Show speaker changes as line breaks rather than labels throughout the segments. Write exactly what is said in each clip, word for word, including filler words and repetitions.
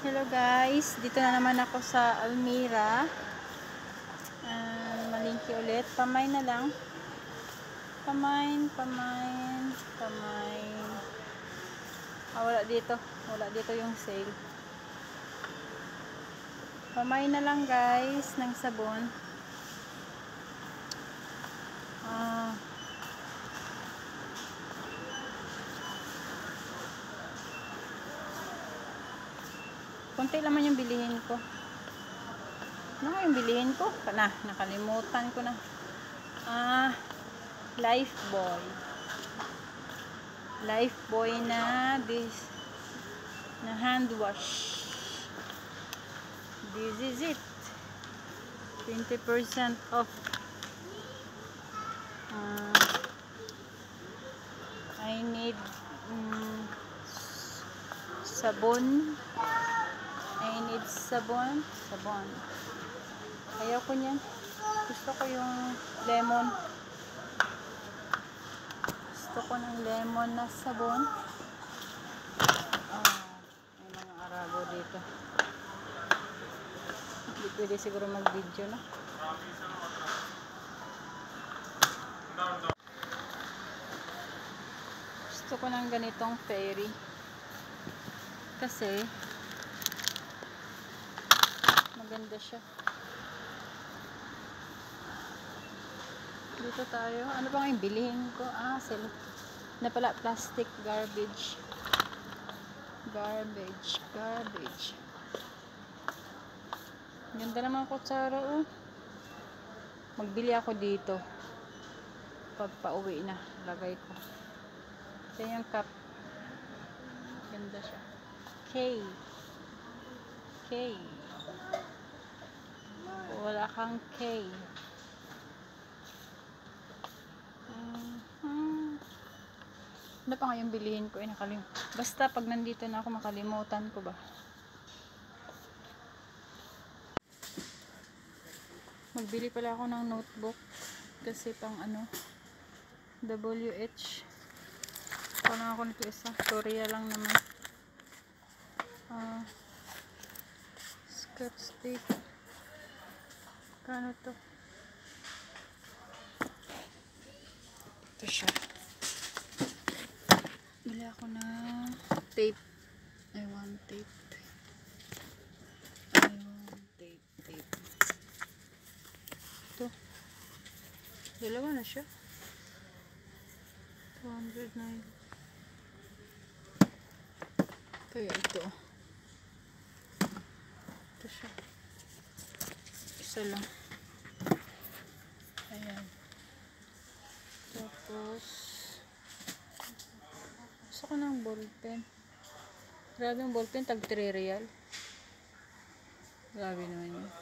Hello guys, dito na naman ako sa Almira. Uh, malingki ulit. Pamay na lang. Pamain, pamain, pamain. Ah, wala dito. Wala dito yung sale. Pamay na lang guys ng sabon. Ah. Konti naman yung bilihin ko. Ano nga yung bilihin ko? Na, nakalimutan ko na. Ah, Lifebuoy. Lifebuoy na this na hand wash. This is it. twenty percent off. Uh, I need um, sabon. I need sabon. Sabon. Ayaw ko niyan. Gusto ko yung lemon. Gusto ko ng lemon na sabon. Oh, may mga arago dito. Hindi pwede siguro mag-video na. Gusto ko ng ganitong fairy. Kasi maganda siya. Dito tayo. Ano bang yung bilihin ko? Ah, sila. Na pala, plastic garbage. Garbage. Garbage. Ganda naman kutsara, oh. Magbili ako dito. Pag pauwi na, lagay ko. Ito yung cup. Ganda siya. K. K. Wala kang K. Uh-huh. Ano pa nga yung bilihin ko? Eh, nakalim Basta pag nandito na ako, makalimutan ko ba? Magbili pala ako ng notebook. Kasi pang ano, W H. Parang ako nito isa. Korea lang naman. Ah, uh, Scotch tape. Kano to? Ito siya. Bili ako na tape. I want tape. I want tape. Tape. Ito. Dalawa na siya. two hundred nine. Kaya ito. Ito siya. Isa lang. Ayan. Tapos gusto ko ng ballpen. Grabe yung ballpen, tag three real. Grabe naman yun.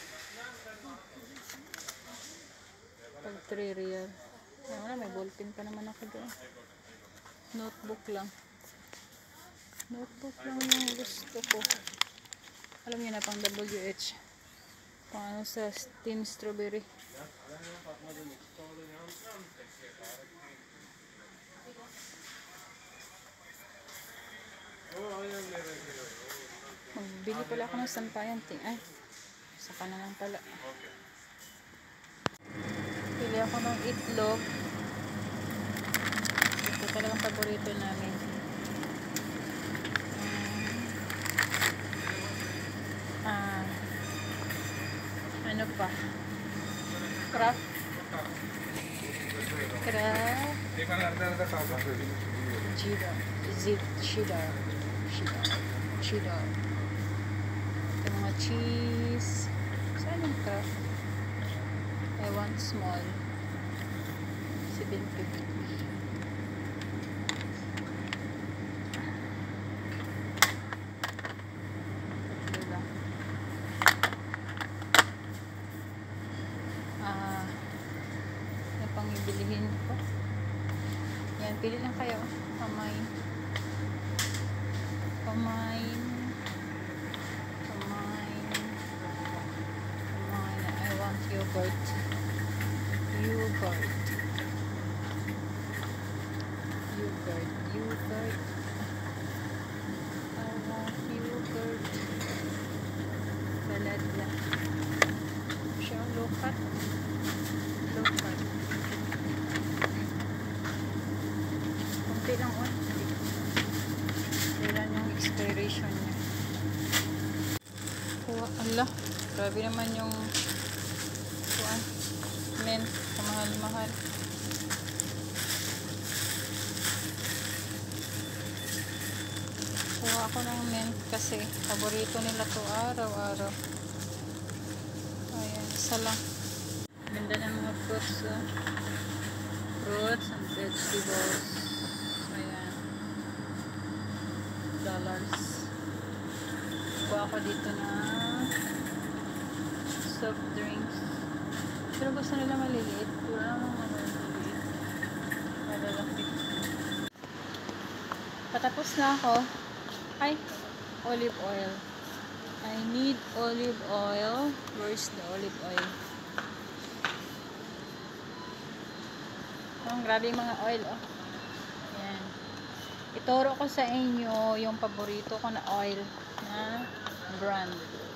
Tag three real. Ayan na, may ballpen pa naman ako doon. Notebook lang. Notebook lang yung gusto ko. Alam niyo na, pang W H. Pang ano sa Team Strawberry. Magbili pala ako ng sampayan. Ay, saka na lang pala. Bili ako ng itlog. Ito talagang paborito namin. Ah, ano pa? Craft. Craft. Cheddar. Zip. Cheddar. Cheddar. Cheddar. Ito mga cheese. Saan yung craft? I want small. seven fifty. Bilihin ko. Yan, pili lang kayo. Pamain. Pamain. Pamain. Pamain. I want yogurt. Yogurt. Yogurt. Yogurt. I yogurt. Baladla. Siya ang low cut. Low cut. Kunti lang o. Kailan yung expiration niya. Kuha. Ala. Grabe naman yung kuhaan. Men. Kamahal-mahal. Kuha ako ng mint kasi paborito nila to araw-araw. Ayan, isa lang. Ganda ng mga fruits. Oh. Fruits and vegetables. Ayan. Dollars. Kuha ako dito na soft drinks. Pero gusto nila maliliit. Wala namang maliliit. Malalaki. Patapos na ako. Ay, olive oil. I need olive oil. Where's the olive oil? Oh, grabe yung mga oil, oh. Ayan. Ituro ko sa inyo yung paborito ko na oil na brand.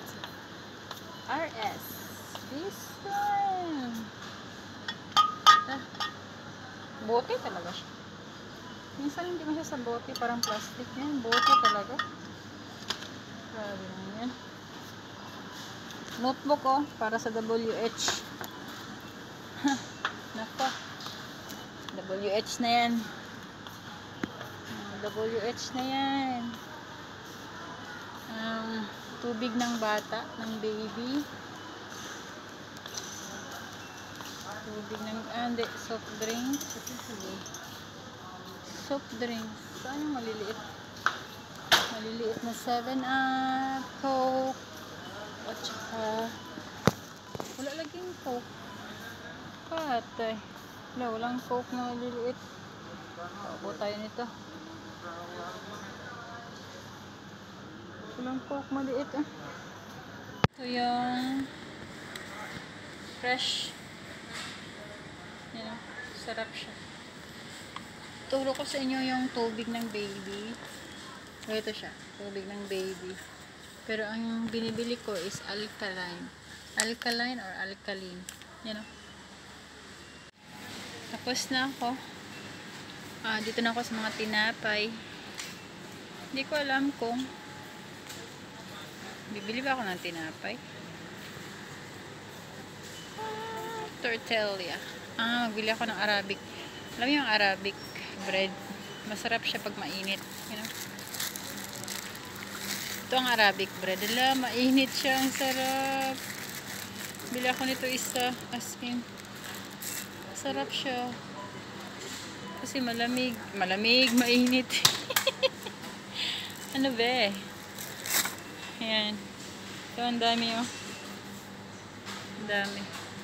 R S. This one. Ah, bote talaga siya. Minsan hindi mo siya sa bote, parang plastic yan. Bote talaga. Grabe naman yan. Notebook oh, para sa W H. Nako. W H na yan. W H na yan. Um, tubig ng bata, ng baby. Tubig ng, ah, hindi, soft drinks. Soft drinks. Saan yung maliliit? Maliliit na seven up, Coke, at saka wala laging Coke. Patay. Wala, walang Coke na maliliit. Pabo tayo nito. Walang Coke maliit ah. Ito yung fresh. Yan o, sarap siya. Turo ko sa inyo yung tubig ng baby. Ito siya, tubig ng baby. Pero ang binibili ko is alkaline. Alkaline or alkaline. Yan o. Tapos na ako. Ah, dito na ako sa mga tinapay. Hindi ko alam kung bibili ba ako ng tinapay. Ah, tortilla. Ah, magbili ako ng Arabic. Alam mo yung Arabic bread? Masarap siya pag mainit. You know? Ito ang Arabic bread. Ala, mainit siya. Ang sarap. Bili ako nito isa. As in, sarap siya. Kasi malamig. Malamig, mainit. Ano ba eh? Ayan. Ito, ang dami oh. Ang dami.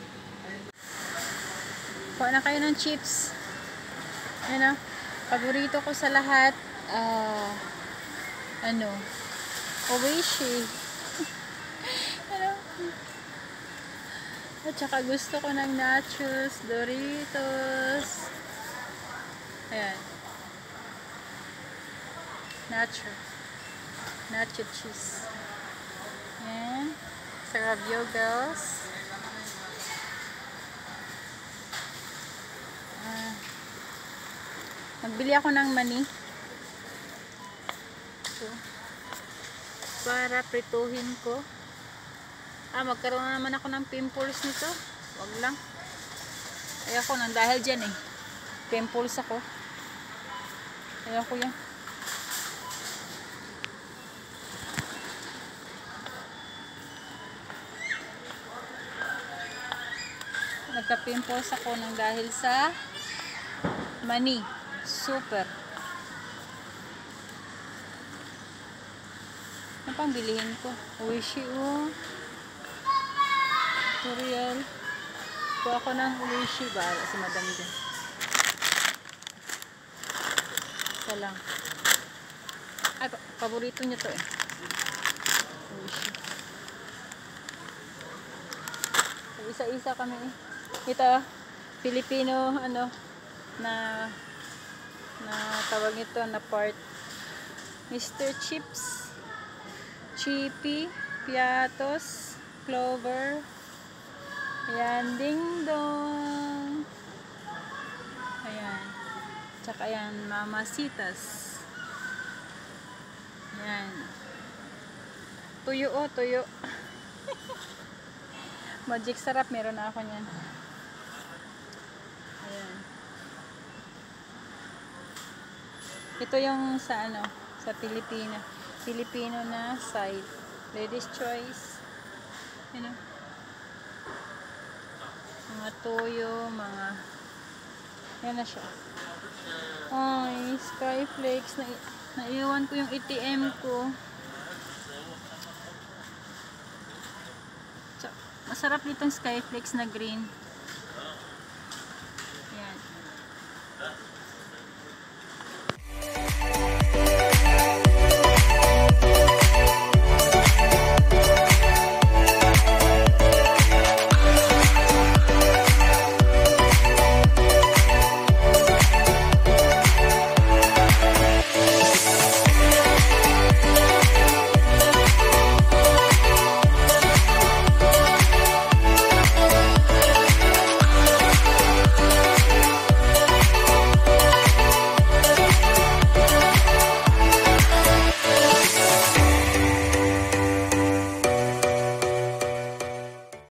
Kuha na kayo ng chips. Ayan oh. Paborito ko sa lahat. Uh, ano? Oishi. Ano? At saka gusto ko ng nachos, Doritos. Ayan. Nacho. Nacho cheese. Ayan. Sarap yogos. Ah. Magbili ako ng mani. So, para prituhin ko. Ah, magkaroon na naman ako ng pimples nito. Wag lang. Ayoko nang dahil dyan eh. Pimples ako. Ayoko yan. Nagka-pimples ako nang dahil sa mani. Super. Ano pang bilihin ko? Oishi oh. Tutorial. Kuha ako ng Oishi ba? Si madam dyan. Isa lang. Ay, paborito niya to eh. Oishi. Isa-isa kami eh. Ito, Filipino, ano, na na tawag ito na part. Mister Chips. Chippy, Piatos, Clover. Ayan, Ding Dong. Ayan. Tsaka ayan, Mamasitas. Ayan. Tuyo o, tuyo. Magic sarap, meron na ako niyan. Ayan. Ito yung sa ano, sa Pilipino. Filipino na side. Ladies choice. Ano? Mga toyo, mga yan na siya. Ay, Skyflakes. Na naiwan ko yung A T M ko. Masarap ditong Skyflakes na green.